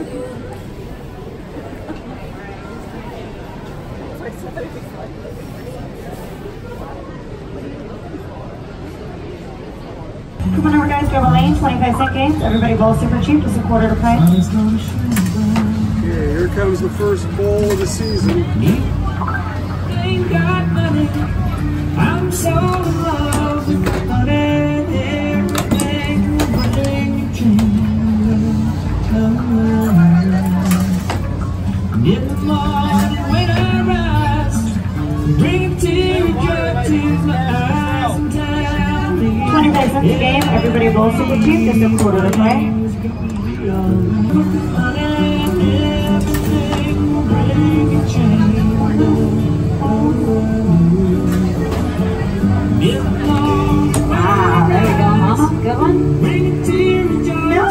Come on over, guys. Go lane. 25-cent games. Everybody bowl super cheap. Just a quarter to play. Okay, here comes the first bowl of the season. Ain't got money. I'm so in love with money. Everything will bring you in the morning when I rise, bring a tear to my eyes and tell me 25 cents a game. Everybody bowl super cheap. Just a quarter to play. Wow, there you go, Mama. Good one? No!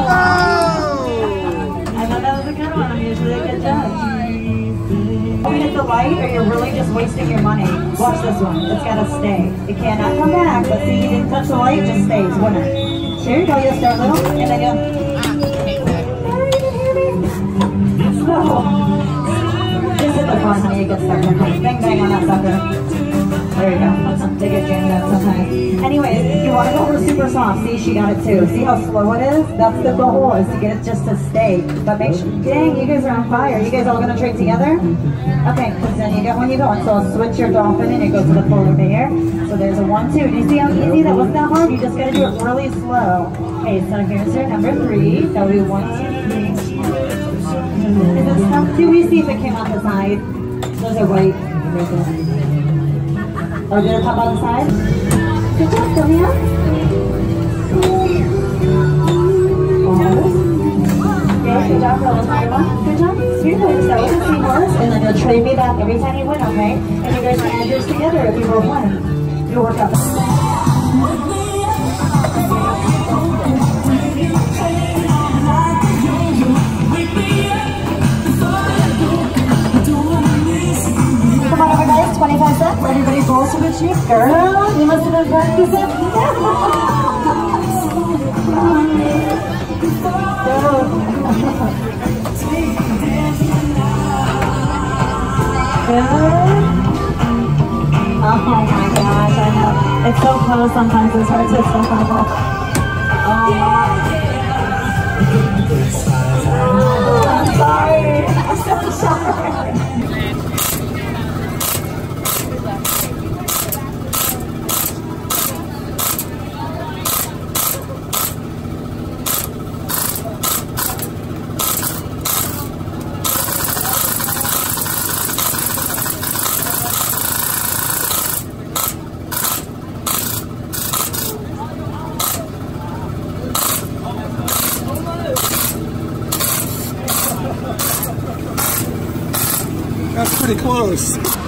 I thought that was a good one. I'm usually a good judge. Oh, you hit the light or you're really just wasting your money. Watch this one. It's got to stay. It cannot come back. Let's see, you didn't touch the light, just stays. Winner. Here you go. You'll start little and then you'll... Just hit the front, honey. You get started. Bang, bang on that sucker. There you go. They get jammed up sometimes. Anyways, you want to go over super soft. See, she got it too. See how slow it is? That's the goal, is to get it just to stay. But make sure, dang, you guys are on fire. You guys all going to trade together? Okay, because then you get when you go. And so I'll switch your dolphin and it goes to the polar bear. So there's a 1, 2. Do you see how easy? That wasn't that hard. You just got to do it really slow. Okay, so here's your number 3. That'll be 1, 2, 3. Is it stuck? Do we see if it came out the side? Those are white. Or did it pop out the side? Good job, Sylvia. Okay, good job, Sylvia. Good job. You're going to start with the seahorse, and then you'll trade me back every time you win, okay? And you guys can add yours together if you roll 1. You'll work out. Come on over, guys. 25 cents. Everybody bowls to the cheap. Girl, you must have been practicing. Oh my gosh, I know. It's so close sometimes, it's hard to step on it. I'm sorry. I'm so sorry. That's pretty close.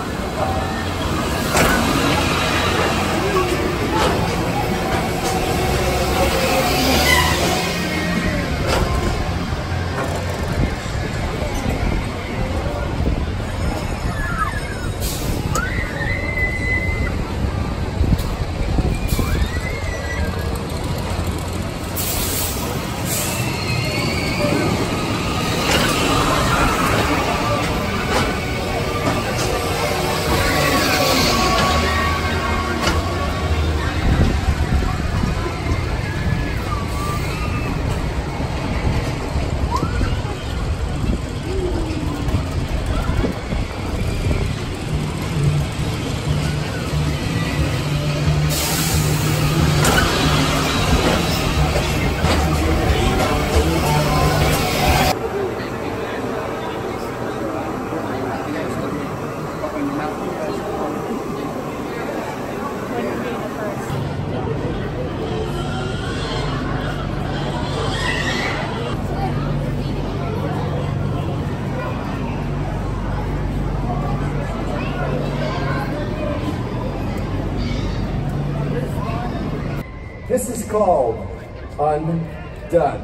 This is called Undone.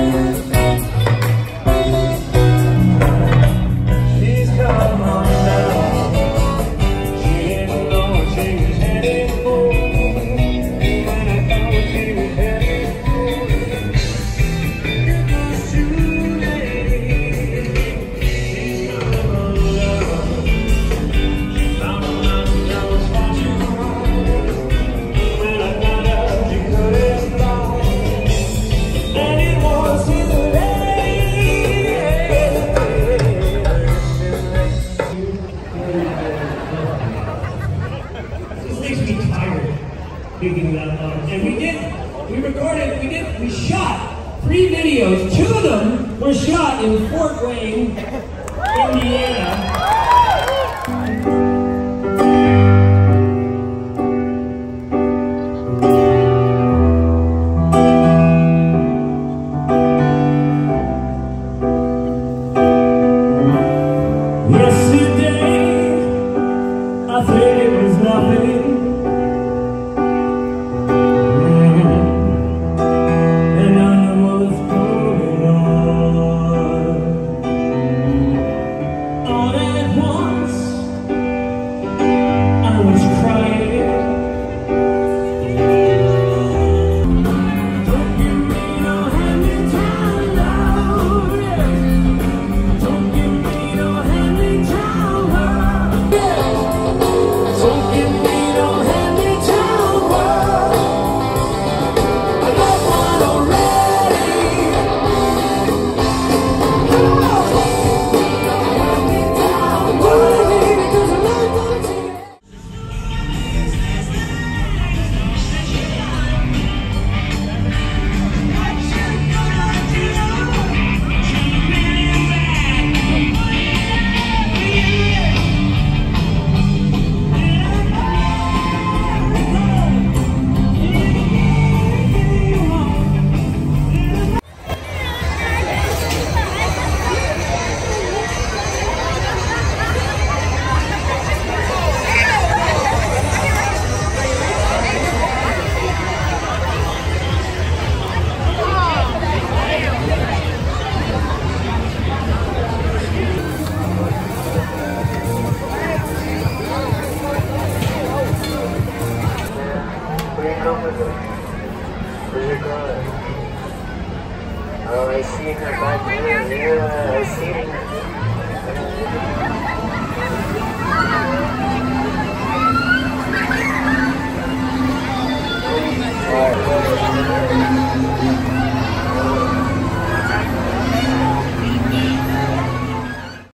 Please come on now. of Fort Wayne, Indiana.